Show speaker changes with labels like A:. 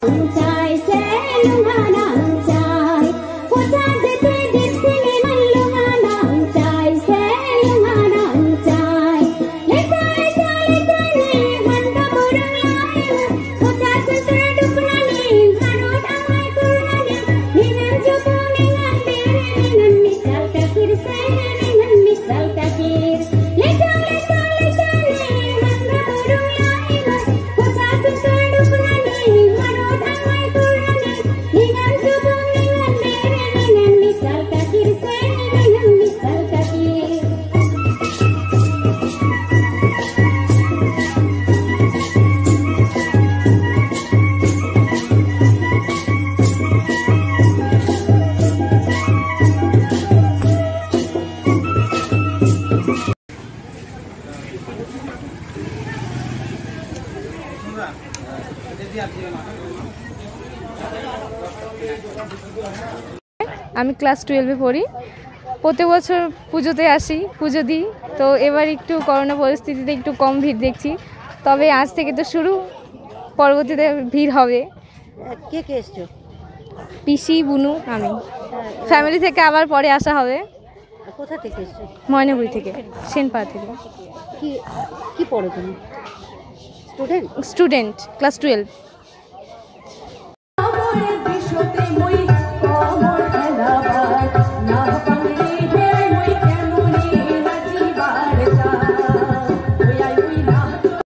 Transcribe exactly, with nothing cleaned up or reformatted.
A: আমি ক্লাস টুয়েলভে পড়ি। প্রতি বছর পুজোতে আসি, পুজো দিই। তো এবার একটু করোনা পরিস্থিতিতে একটু কম ভিড় দেখছি, তবে আজ থেকে তো শুরু, পরবর্তীতে ভিড় হবে।
B: কে কে এসছো?
A: পিসি, বুনু, আমি। ফ্যামিলি থেকে আবার পরে আসা হবে।
B: কোথা থেকে এসছো?
A: ময়নাগুড়ি থেকে, সেনপাড়া থেকে।
B: কি কি পড়ো তুমি? স্টুডেন্ট?
A: Student, class twelve.